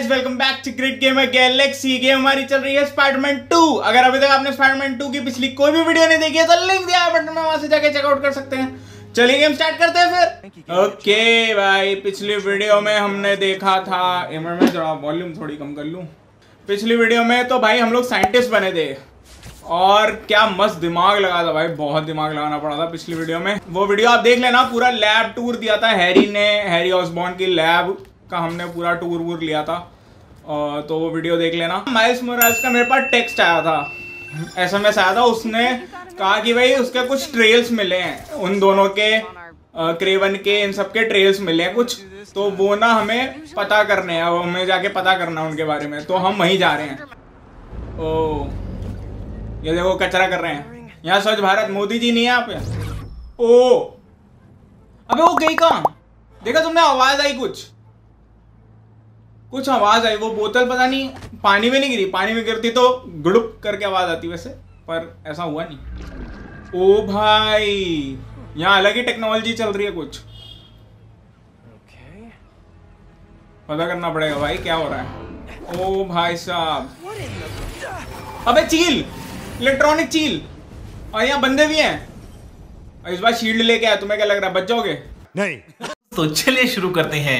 Guys, welcome back to great gamer galaxy. Game हमारी चल रही है स्पाइडरमैन 2। अगर अभी तक आपने स्पाइडरमैन 2 की पिछली कोई भी वीडियो नहीं देखी है तो लिंक दिया है बटन में, वहां से जाके चेकआउट कर सकते हैं। चलिए गेम स्टार्ट करते हैं फिर। ओके भाई, पिछली वीडियो में हमने देखा था, मैं जरा वॉल्यूम थोड़ी कम कर लूं। पिछली वीडियो में तो भाई हम लोग साइंटिस्ट बने थे और क्या मस्त दिमाग लगा था भाई, बहुत दिमाग लगाना पड़ा था पिछली वीडियो में। वो वीडियो आप देख लेना, पूरा लैब टूर दिया था हैरी ने, हैरी ऑसबॉर्न की लैब का हमने पूरा टूर वूर लिया था। तो वो वीडियो देख लेना। माइल्स मोरालेस का मेरे पास टेक्स्ट आया था, SMS आया था, उसने कहा कि भाई उसके कुछ ट्रेल्स मिले हैं, उन दोनों के क्रेवन के, इन सब के ट्रेल्स मिले हैं कुछ, तो वो ना हमें पता करने हैं, हमें जाके पता करना उनके बारे में, तो हम वहीं जा रहे हैं। ओ ये देखो कचरा कर रहे हैं यहाँ, स्वच्छ भारत, मोदी जी नहीं है यहाँ पे। ओ अबे वो गई कहाँ? देखा तुमने, आवाज आई, कुछ आवाज आई, वो बोतल पता नहीं पानी में नहीं गिरी, पानी में गिरती तो गुड़ुप करके आवाज आती वैसे, पर ऐसा हुआ नहीं। ओ भाई यहाँ अलग ही टेक्नोलॉजी चल रही है कुछ, पता करना पड़ेगा भाई क्या हो रहा है। ओ भाई साहब, अबे चील, इलेक्ट्रॉनिक चील, और यहाँ बंदे भी हैं। इस बार शील्ड लेके आया, तुम्हें क्या लग रहा है बच जाओगे? नहीं। तो चलिए शुरू करते हैं।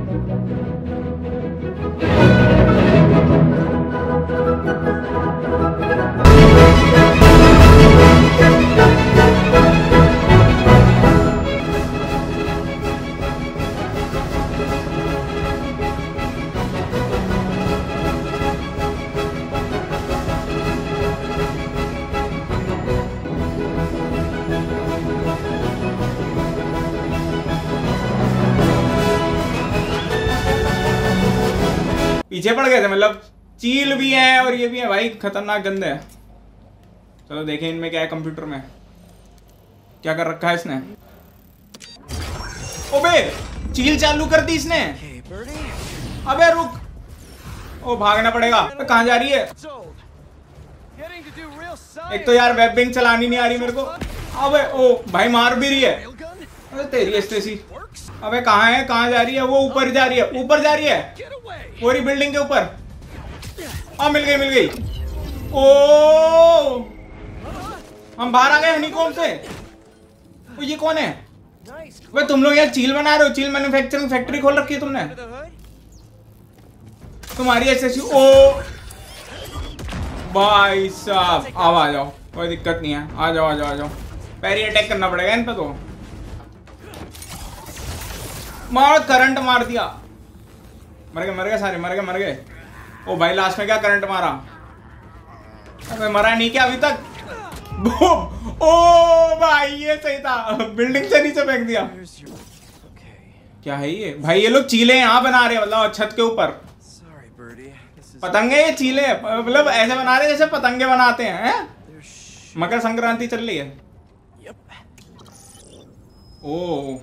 पीछे पड़ गए थे, मतलब चील भी है और ये भी है भाई, खतरनाक गंदे है। चलो देखें इनमें क्या है, कंप्यूटर में क्या कर रखा है इसने। ओबे चील चालू कर दी इसने। अबे रुक, ओ भागना पड़ेगा। कहाँ जा रही है? एक तो यार वेबिंग चलानी नहीं आ रही मेरे को। अबे ओ भाई मार भी रही है। अबे तेरी स्टेसी, अबे कहाँ है, कहाँ जा रही है? वो ऊपर जा रही है, ऊपर जा रही है, पूरी बिल्डिंग के ऊपर। मिल गई, मिल गई। ओ हम बाहर आ गए हनीकॉम्ब से। तो ये कौन है? वे तुम लोग यार चील बना रहे हो, चील मैन्युफैक्चरिंग फैक्ट्री खोल रखी है तुमने, तुम्हारी एसएससी। ओ भाई साहब, अब आ जाओ, कोई दिक्कत नहीं है, आ जाओ आ जाओ आ जाओ। पैरी अटैक करना पड़ेगा इन पे तो। मार, करंट मार दिया, मर गए सारे, मर गए। ओ भाई लास्ट में क्या करंट मारा? अबे मरा नहीं क्या अभी तक? ओ भाई ये सही था, बिल्डिंग से नीचे फेंक दिया। क्या है ये भाई? ये लोग चीले यहाँ बना रहे हैं, मतलब छत के ऊपर पतंगे, ये चीले मतलब ऐसे बना रहे हैं जैसे पतंगे बनाते हैं। मकर संक्रांति चल रही है। ओ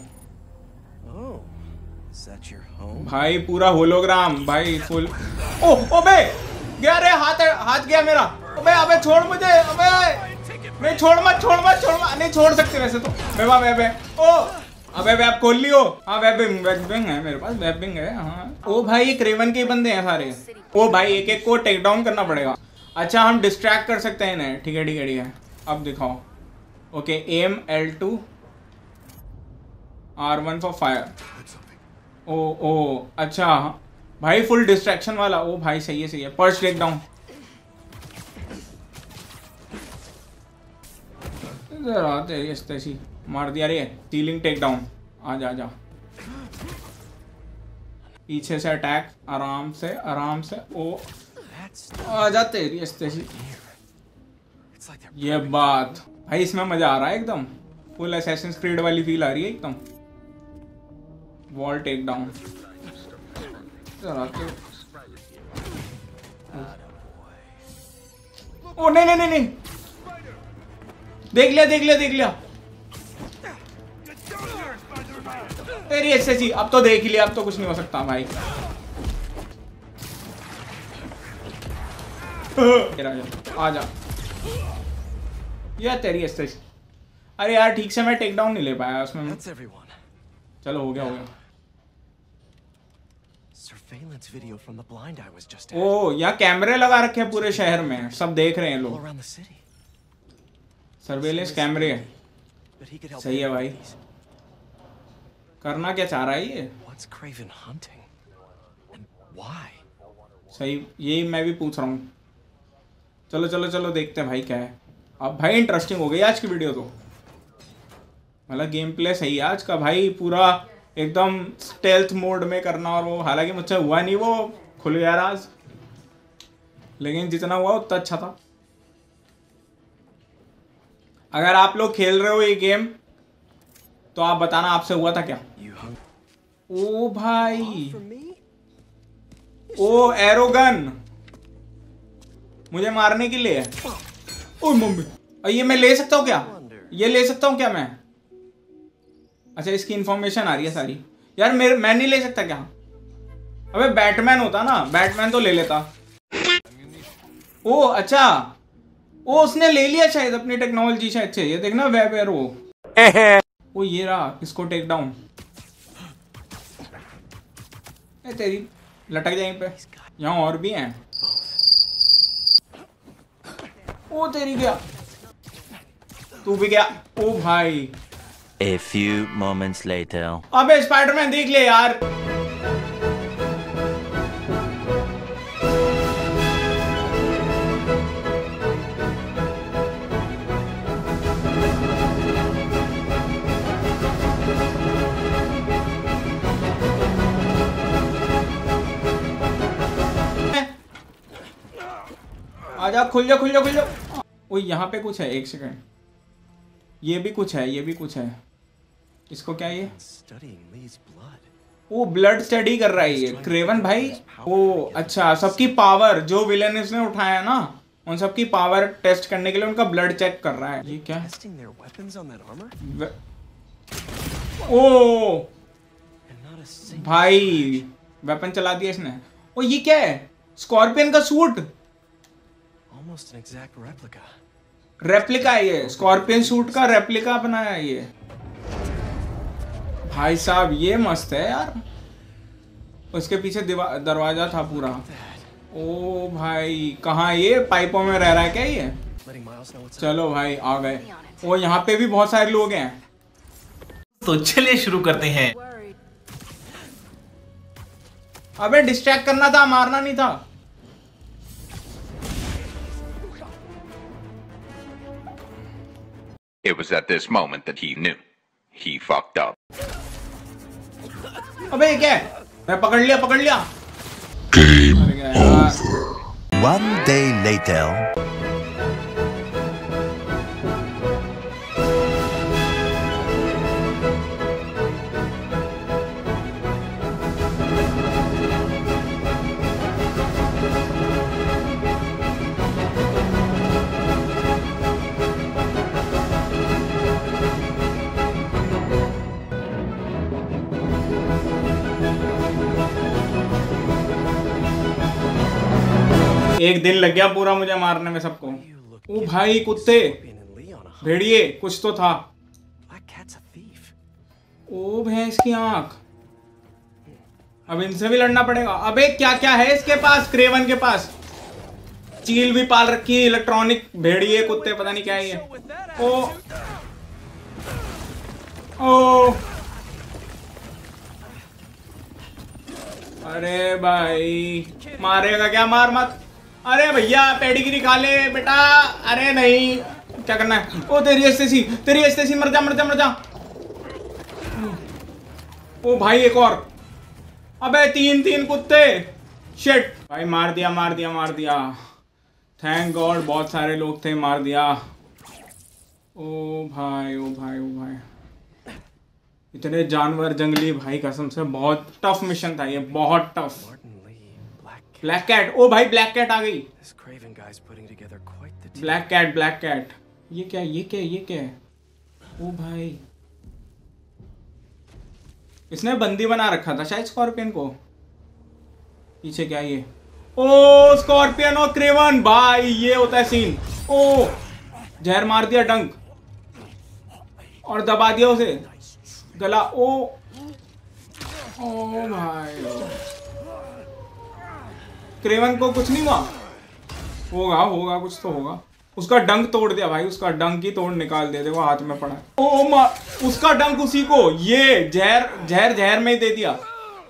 भाई पूरा होलोग्राम भाई, फुल। ओ अबे गया रे, हाथ गया मेरा। अबे अबे छोड़ मुझे, अबे नहीं, छोड़ मत, नहीं छोड़ सकते वैसे तो। वेब ओ अबे वेब खोल लियो। हाँ वेबिंग है मेरे पास, वेबिंग है। हाँ ओ भाई ये क्रेवन के बंदे हैं सारे। ओ भाई एक एक को टेक डाउन करना पड़ेगा। अच्छा हम डिस्ट्रैक्ट कर सकते हैं इन्हें, ठीक है। अब दिखाओ। Okay um L2 R1 for fire. ओ अच्छा भाई फुल डिस्ट्रैक्शन वाला। ओ भाई सही है। पर्च टेक डाउन, तेरी मार दिया रे। सीलिंग टेक डाउन, आजा। पीछे से अटैक, आराम से। ओ आजा तेरी स्टेसी। ये बात भाई, इसमें मजा आ रहा है एकदम, फुल असैसिन्स क्रीड वाली फील आ रही है एकदम। वॉल टेक डाउन, ओ नहीं, देख लिया तेरी एसएससी। अब तो देख ही लिया, अब तो कुछ नहीं हो सकता भाई। आजा यार तेरी एसएससी। अरे यार ठीक से मैं टेक डाउन नहीं ले पाया उसमें। चलो हो गया surveillance video from the blind I was just at. ओ यहाँ कैमरे लगा रखे हैं पूरे शहर में, सब देख रहे हैं All लोग। around the city. सर्वेलेंस कैमरे But he could help सही है भाई। these. करना क्या चाह रहा है ये? What's Craven hunting? And why? सही, यही मैं भी पूछ रहा हूँ। चलो चलो चलो देखते हैं भाई क्या है। अब भाई इंटरेस्टिंग हो गई आज की वीडियो तो, मतलब गेम प्ले सही है आज का भाई, पूरा एकदम स्टेल्थ मोड में करना। और वो हालांकि मुझसे हुआ नहीं, वो खुल गया राज, लेकिन जितना हुआ उतना अच्छा था। अगर आप लोग खेल रहे हो ये गेम तो आप बताना आपसे हुआ था क्या। You hung ओ भाई, for me? ओ एरोगन मुझे मारने के लिए। ओ मम्मी, और ये मैं ले सकता हूँ क्या? ये ले सकता हूँ क्या मैं? अच्छा इसकी इंफॉर्मेशन आ रही है सारी। यार मैं नहीं ले सकता क्या? अबे बैटमैन होता ना, बैटमैन तो ले लेता। ओ अच्छा, ओ उसने ले लिया शायद अपनी टेक्नोलॉजी शायद से। ये देखना वेब एरो। ओ ये रहा, इसको टेक डाउन। तेरी लटक जाए पे। यहाँ और भी हैं। ओ तेरी गया, तू भी गया। ओ भाई, A few moments later. अबे स्पाइडरमैन देख ले यार। आजा, खुल जा खुल जा खुल जा। ओ यहाँ पे कुछ है, एक सेकंड, ये भी कुछ है, ये भी कुछ है। इसको क्या ये? Studying Lee's blood. वो ब्लड स्टडी कर रहा है ये क्रेवन भाई। ओ अच्छा, सबकी पावर जो विलेन इसने उठाया ना, उन सबकी पावर टेस्ट करने के लिए उनका ब्लड चेक कर रहा है। ये क्या है? Testing their weapons on that armor? ओ And not a single भाई, वेपन चला दिया इसने। ओ ये क्या है? स्कॉर्पियन का suit, almost an exact replica. Replica है ये। स्कॉर्पियन सूट का रेप्लिका बनाया है ये। भाई साहब ये मस्त है यार। उसके पीछे दरवाजा था पूरा। ओ भाई, कहाँ ये पाइपों में रह रहा है क्या ये? Letting Miles know what's up. चलो भाई आ गए। ओ यहाँ पे भी बहुत सारे लोग हैं। तो चलिए शुरू करते हैं। अबे डिस्ट्रैक्ट करना था, मारना नहीं था। It was at this moment that he knew. He fucked up. अबे ये क्या है? मैं पकड़ लिया पकड़ लिया। Game over. One day later. एक दिन लग गया पूरा मुझे मारने में सबको। ओ भाई कुत्ते, Scorpion and Lee on a hunt. भेड़िए, कुछ तो था। Black Cat's a thief. ओ भैंस की आंख, अब इनसे भी लड़ना पड़ेगा। अबे क्या क्या है इसके पास? क्रेवन के पास चील भी पाल रखी है, इलेक्ट्रॉनिक भेड़िए कुत्ते, पता नहीं क्या है ये। ओ ओ अरे भाई, मारेगा क्या? मार मत। अरे भैया पेडिग्री खा ले बेटा। अरे नहीं, क्या करना है? ओ तेरी एस्टेसी, तेरी एस्टेसी, मर जा मर जा मर जा। ओ भाई एक और। अबे तीन तीन कुत्ते। शिट भाई, मार दिया मार दिया मार दिया। थैंक गॉड बहुत सारे लोग थे, मार दिया। ओ भाई ओ भाई ओ भाई, इतने जानवर जंगली भाई, कसम से बहुत टफ मिशन था ये, बहुत tough. Martin Lee, Black Cat. Black Cat, ओ भाई ब्लैक कैट आ गई। This Craven guy's putting together quite the team. Black Cat Black Cat. ये क्या ये क्या ये क्या है? ओ भाई, इसने बंदी बना रखा था शायद स्कॉर्पियन को। पीछे क्या ये? ओ स्कॉर्पियन और क्रेवन भाई, ये होता है सीन। ओ जहर मार दिया डंक और दबा दिया उसे गला। ओ ओ भाई, क्रेवन को कुछ नहीं हुआ? होगा कुछ तो होगा। उसका डंक तोड़ दिया भाई, उसका डंक ही तोड़ निकाल दिया। देखो हाथ में पड़ा। ओ मा, उसका डंक उसी को, ये जहर में ही दे दिया।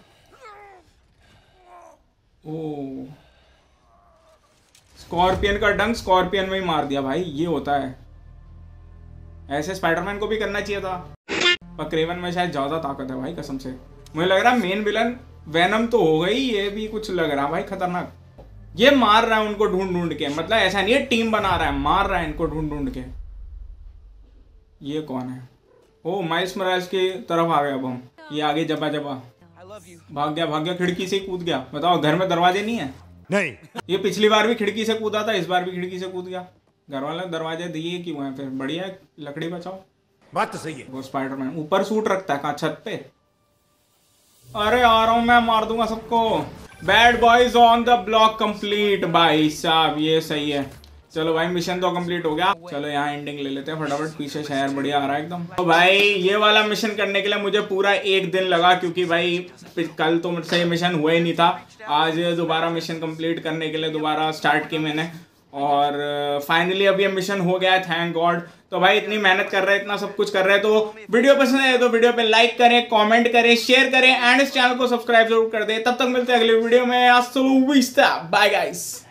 ओ स्कॉर्पियन का डंक स्कॉर्पियन में ही मार दिया भाई। ये होता है, ऐसे स्पाइडरमैन को भी करना चाहिए था। पर क्रेवन में शायद ज्यादा ताकत है भाई, कसम से। मुझे लग रहा है मेन विलन वेनम तो हो गई, ये भी कुछ लग रहा है भाई खतरनाक। ये मार रहा है उनको ढूंढ के, मतलब ऐसा नहीं है टीम बना रहा है, मार रहा है इनको ढूंढ के। ये कौन है? ओ माइल्स मोरालेस की तरफ आ गए अब हम। ये आगे जबा भाग गया, खिड़की से ही कूद गया। बताओ घर में दरवाजे नहीं है? नहीं। ये पिछली बार भी खिड़की से कूदा था, इस बार भी खिड़की से कूद गया। घर वाले दरवाजे दिए क्यों हैं फिर? बढ़िया है, लकड़ी बचाओ। बात तो सही है। वो स्पाइडरमैन ऊपर सूट रखता है कहाँ? छत पे। अरे आ रहा हूँ मैं, मार दूंगा सबको। Bad boys on the block complete. भाई साहब ये सही है। चलो भाई मिशन तो कंप्लीट हो गया। चलो यहाँ एंडिंग ले लेते हैं फटाफट। पीछे शहर बढ़िया आ रहा है एकदम। तो भाई ये वाला मिशन करने के लिए मुझे पूरा 1 दिन लगा, क्योंकि भाई कल तो मुझसे ये मिशन हुआ ही नहीं था। आज दोबारा मिशन कंप्लीट करने के लिए दोबारा स्टार्ट की मैंने, और फाइनली अब ये मिशन हो गया है, थैंक गॉड। तो भाई इतनी मेहनत कर रहे हैं, इतना सब कुछ कर रहे हैं, तो वीडियो पसंद आए तो वीडियो पे लाइक करें, कमेंट करें, शेयर करें एंड इस चैनल को सब्सक्राइब जरूर कर दें। तब तक मिलते हैं अगले वीडियो में। Bye guys.